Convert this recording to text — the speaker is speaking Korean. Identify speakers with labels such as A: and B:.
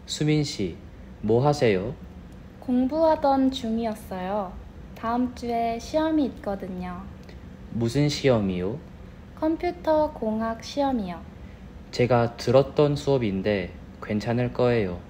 A: 수민 씨, 뭐 하세요?
B: 공부하던 중이었어요. 다음 주에 시험이 있거든요.
A: 무슨 시험이요?
B: 컴퓨터 공학 시험이요.
A: 제가 들었던 수업인데 괜찮을 거예요.